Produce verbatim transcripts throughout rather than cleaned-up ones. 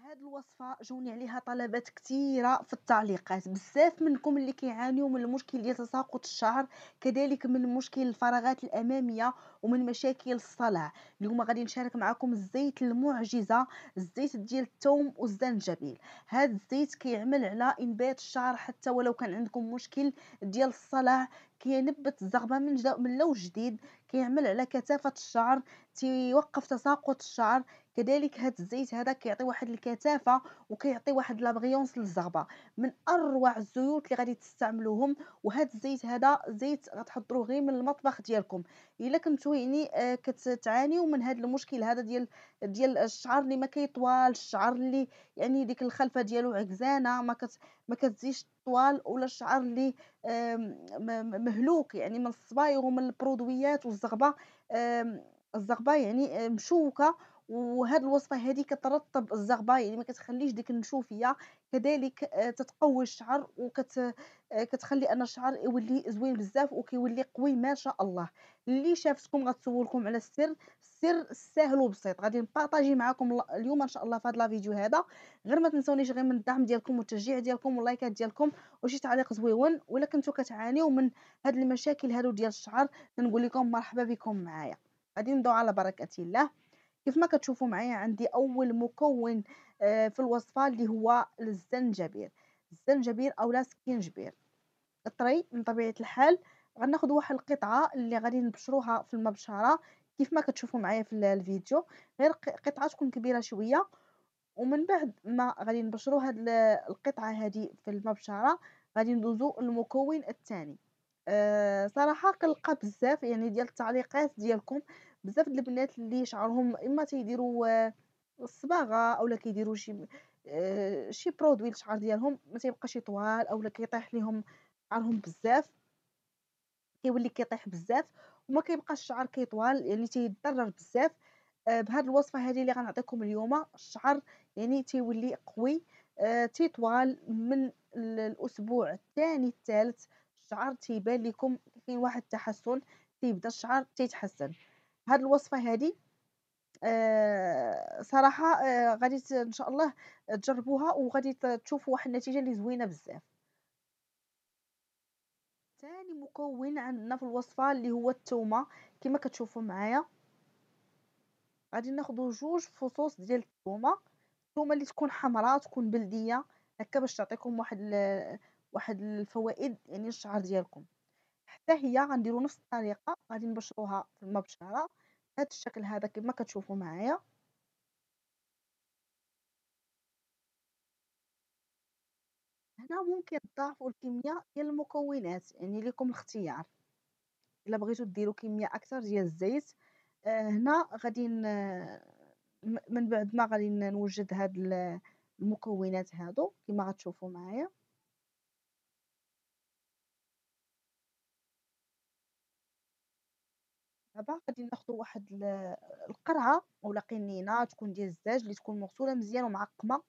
هاد الوصفة جاوني عليها طلبات كتيرة في التعليقات، بزاف منكم اللي كيعانيوا من المشكل ديال تساقط الشعر، كذلك من مشكل الفراغات الأمامية ومن مشاكل الصلع. اليوم غادي نشارك معكم الزيت المعجزة، الزيت ديال الثوم والزنجبيل. هاد الزيت كيعمل على إنبات الشعر حتى ولو كان عندكم مشكل ديال الصلع، كينبت الزغبة من جد- من لون جديد، كيعمل على كثافة الشعر، تيوقف تساقط الشعر. كذلك هاد الزيت هذا كيعطي واحد الكثافه وكيعطي واحد لابغيونس للزغبه، من اروع الزيوت اللي غادي تستعملوهم. وهاد الزيت هذا زيت غتحضروه غير من المطبخ ديالكم. الا كنتو يعني آه، كتعانيو من هاد المشكل هذا ديال ديال الشعر اللي ما كيطوال، الشعر اللي يعني ديك الخلفه ديالو عكزانه، ما كت ما كتزيدش طوال، ولا الشعر اللي آم، م- م- مهلوك يعني من الصبايغ ومن البرودويات والزغبه، آم، الزغبه يعني آه، مشوكه. وهاد الوصفة هادي كترطّب الزغبة، يعني ما كتخليش ديك النشوفية. كذلك آآ تتقوي الشعر وكت آآ كتخلي أن الشعر يولي زوين بزاف وكيولي قوي ما شاء الله. اللي شافتكم غتسولكم على السر، السر ساهل وبسيط، غادي نبارطاجي معاكم ال اليوم إن شاء الله في هاد لا فيديو هذا. غير ما تنسونيش غير من الدعم ديالكم والتشجيع ديالكم واللايكات ديالكم وشي تعليق زويون. وإلا كنتم كتعانيو من هاد المشاكل هادو ديال الشعر، كنقول لكم مرحبا بكم معايا. غادي نبداو على بركة الله. كيف ما كتشوفوا معايا عندي أول مكون آه، في الوصفة اللي هو الزنجبيل. الزنجبيل أو سكينجبير الطري من طبيعة الحال. غناخد واحد القطعة اللي غادي نبشروها في المبشرة كيف ما كتشوفوا معايا في ال- الفيديو. غير ق- قطعة تكون كبيرة شوية، ومن بعد ما غادي نبشروا هاد ال- القطعة هذه في المبشرة، غادي ندوزو المكون الثاني. أه صراحة كنلقى بزاف يعني ديال التعليقات ديالكم، بزاف د البنات اللي شعرهم اما تيديروا آه، الصباغة اولا كيديروا شي أه شي برودوي للشعر ديالهم ما تيبقاش يطوال اولا كيطيح ليهم شعرهم بزاف، كيولي كيطيح بزاف وما كيبقاش الشعر كيطوال يعني تيتضرر بزاف. آه، بهاد الوصفه هذه اللي غنعطيكم اليوم الشعر يعني تيولي قوي، آه، تيطوال من ال- الاسبوع الثاني الثالث. الشعر تيبان لكم كاين واحد التحسن، تيبدا الشعر تيتحسن. هاد الوصفه هذه آه، صراحه آه، غادي ت- ان شاء الله تجربوها وغادي ت- تشوفوا واحد النتيجه اللي زوينه بزاف. تاني مكون عندنا في الوصفة اللي هو التومة. كما كتشوفوا معايا غادي ناخدو جوج فصوص ديال الثومة. الثومة اللي تكون حمراء تكون بلدية هكا باش تعطيكم واحد ال- واحد الفوائد يعني الشعر ديالكم. حتى هي غنديروا نفس الطريقة، غادي نبشروها في المبشرة بهذا الشكل هذا كما كتشوفوا معايا. هنا ممكن تضاعفوا الكمية ديال المكونات يعني لكم الاختيار. الا بغيتو ديروا كميه اكثر ديال الزيت، آه، هنا غادي ن- م- من بعد ما غادي ن- نوجد هاد ال- المكونات هادو كما غتشوفوا معايا. دابا غادي ناخذ واحد ال- القرعه اولا قنينه تكون ديال الزاج اللي تكون مغسوله مزيان ومعقمه،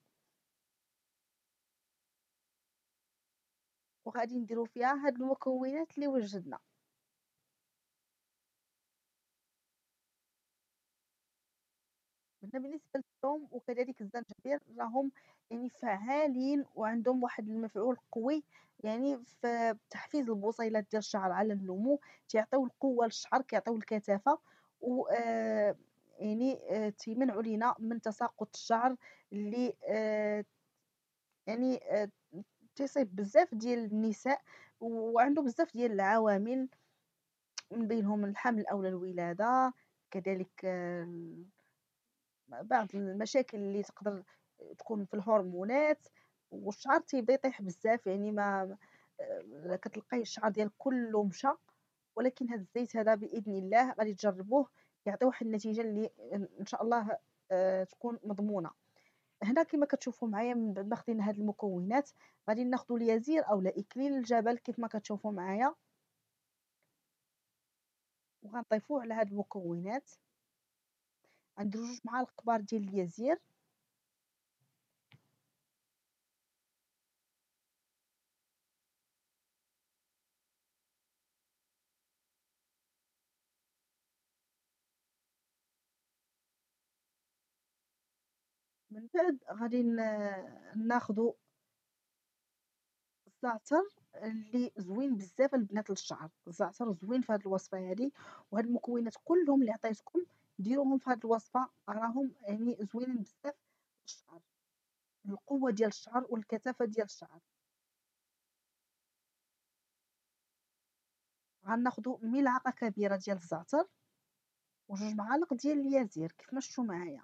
وغادي نديروا فيها هاد المكونات اللي وجدنا. هنا بالنسبة للثوم وكذلك الزنجبيل راهم يعني فعالين وعندهم واحد المفعول قوي يعني في تحفيز البصيلات ديال الشعر على النمو، تيعطيو القوة للشعر، كيعطيو الكثافة، و آه، يعني آه، تيمنعوا لينا من تساقط الشعر اللي آه، يعني آه، تيصيب بزاف ديال النساء وعنده بزاف ديال العوامل، من بينهم الحمل أو الولادة. كذلك آه، بعض المشاكل اللي تقدر تكون في الهرمونات، والشعر تيبدا يطيح بزاف يعني ما آه، كتلقاي الشعر ديالك كله مشى. ولكن هذا الزيت هذا باذن الله غادي تجربوه يعطي واحد النتيجه اللي ان شاء الله آه، تكون مضمونه. هنا كما كتشوفوا معايا من بعد ما خدينا هاد المكونات غادي ناخذوا اليزير او اكليل الجبل كيف ما كتشوفوا معايا، وغنضيفوه على هاد المكونات. غنديروا جوج معالق كبار ديال اليزير، من بعد غادي ن ناخدو الزعتر اللي زوين بزاف البنات للشعر. الزعتر زوين في هاد الوصفة هادي، وهاد المكونات كلهم اللي عطيتكم ديروهم في هاد الوصفة، راهم يعني زوينين بزاف للشعر، القوة ديال الشعر والكثافة ديال الشعر. غناخدو ملعقة كبيرة ديال الزعتر وجوج معالق ديال اليازير كيف ما شفتوا معايا.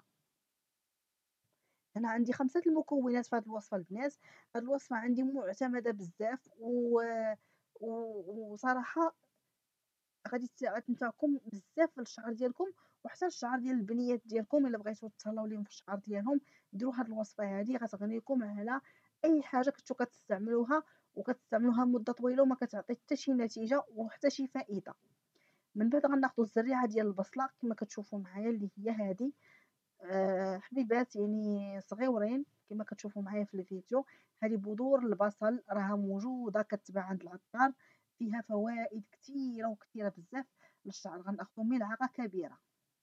أنا عندي خمسة المكونات في هاد الوصفة البنات. هاد الوصفة عندي معتمدة بزاف و و وصراحة غادي ت غتنفعكم بزاف للشعر ديالكم، وحتى الشعر ديال البنيات ديالكم إلا بغيتو تهلاو ليهم في الشعر ديالهم، ديروا هاد الوصفة هادي غتغنيكم على أي حاجة كنتو كتستعملوها وكتستعملوها مدة طويلة وما كتعطي حتى شي نتيجة وحتى شي فائدة. من بعد غناخدو الزريعة ديال البصلة كما كتشوفوا معايا اللي هي هادي، آآ حبيبات يعني صغيورين كما كتشوفوا معايا في الفيديو. هذه بذور البصل راها موجودة كتباع عند العطار، فيها فوائد كتيرة وكتيرة بزاف للشعر. غناخدو ملعقة كبيرة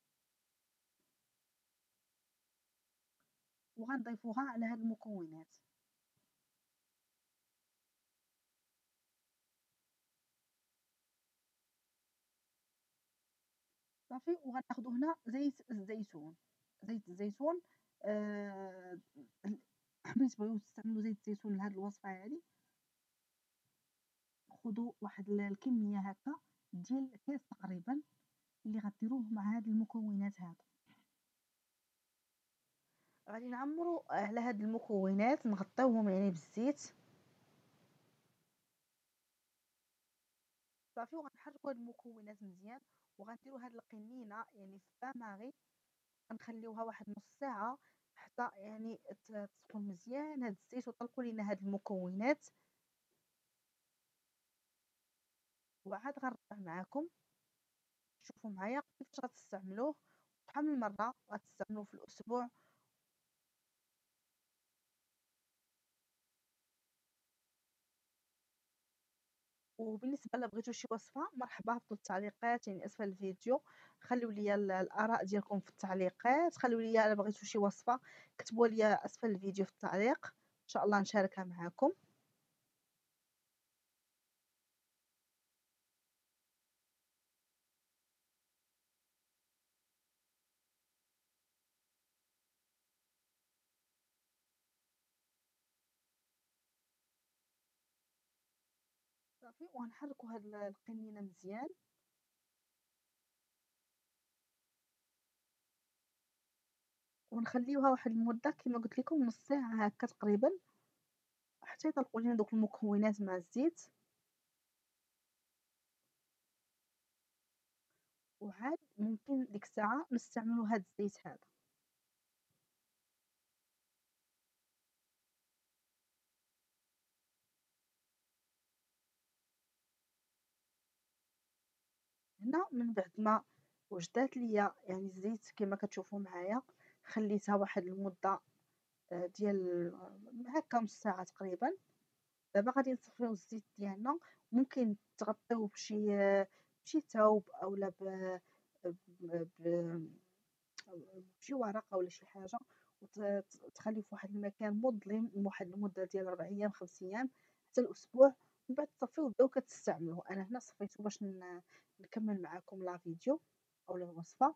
وغنضيفوها على هاد المكونات. صافي وغناخدو هنا زيت الزيتون. زيت الزيتون آآ حبيت تبغيو تستعملوا زيت الزيتون لهاد الوصفة هادي، خدوا واحد ال الكمية هاكا ديال كاس تقريبًا اللي غديروه مع هاد المكونات هادو. غادي نعمروا على هاد المكونات نغطيوهم يعني بالزيت صافي، وغنحركوا هاد المكونات مزيان وغنديروا هاد القنينه يعني في بان ماغي، غنخليوها واحد نص ساعه حتى يعني ت- تسخن مزيان هاد الزيت وطلقوا لينا هاد المكونات. وعاد غنرجع معاكم شوفوا معايا كيفاش غتستعملوه. شحال من مره غتستعملوه في الاسبوع. وبالنسبة إلا بغيتو شي وصفة مرحبا هبطوا التعليقات يعني أسفل الفيديو، خليو ليا ال الآراء ديالكم في التعليقات، خليو ليا إلا بغيتو شي وصفة كتبوا ليا أسفل الفيديو في التعليق، إن شاء الله نشاركها معاكم. صافي وغنحركوا هاد ال القنينة مزيان ونخليوها واحد المدة كيما قلت لكم نص ساعة هكا تقريبا حتى يطلقوا لينا دوك المكونات مع الزيت. وعاد ممكن ديك الساعة نستعملوا هاد الزيت هذا. هنا من بعد ما وجدات ليا يعني الزيت كما كتشوفوا معايا، خليتها واحد المدة آآ ديال هاكا نص ساعة تقريبًا. دابا غادي نصفيو الزيت ديالنا، ممكن تغطيوه بشي بشي ثوب أولا ب ب ب بشي ورقة ولا شي حاجة وت ت تخليه في واحد المكان مظلم لواحد المدة ديال ربع أيام خمس أيام حتى لأسبوع، من بعد تصفيوه وتبداو كتستعملوه. أنا هنا صفيته باش ن نكمل معاكم لا فيديو أولا الوصفة.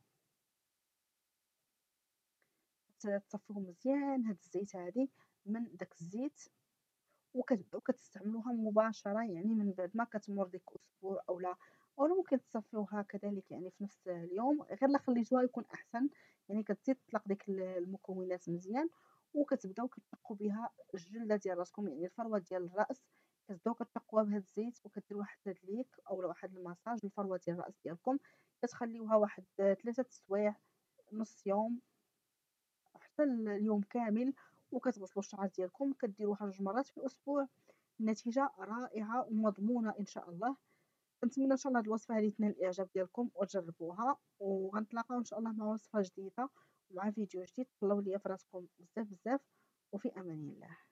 ت تصفيوه مزيان هاد الزيت هادي من داك الزيت وكتبداو كتستعملوها مباشرة يعني من بعد ما كتمر ديك أسبوع أولا أولا ممكن تصفيوها كذلك يعني في نفس اليوم، غير إلا خليتوها يكون أحسن، يعني كتزيد تطلق ديك ال المكونات مزيان وكتبداو كتنقّوا بها الجلدة ديال راسكم يعني الفروة ديال الرأس، كتبداو كتنقّوها بهاد الزيت وكديروا واحد التدليك أولا واحد الماساج للفروة ديال الرأس ديالكم، كتخليوها واحد ثلاثة السوايع، نص يوم، حتى ال اليوم كامل وكتغسلوا الشعر ديالكم، كديروها جوج مرات في الأسبوع. النتيجة رائعة ومضمونة إن شاء الله. كنتمنى إن شاء الله هاد الوصفة هادي تنال الإعجاب ديالكم وتجربوها، وغنتلاقاو إن شاء الله مع وصفة جديدة ومع فيديو جديد. تهلاو ليا في راسكم بزاف بزاف وفي أمان الله.